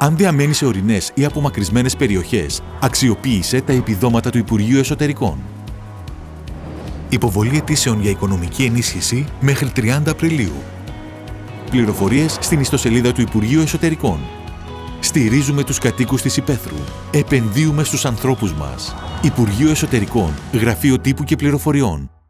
Αν διαμένεις σε ορεινές ή απομακρυσμένες περιοχές, αξιοποίησε τα επιδόματα του Υπουργείου Εσωτερικών. Υποβολή αιτήσεων για οικονομική ενίσχυση μέχρι 30 Απριλίου. Πληροφορίες στην ιστοσελίδα του Υπουργείου Εσωτερικών. Στηρίζουμε τους κατοίκους της Υπέθρου. Επενδύουμε στους ανθρώπους μας. Υπουργείο Εσωτερικών, Γραφείο Τύπου και Πληροφοριών.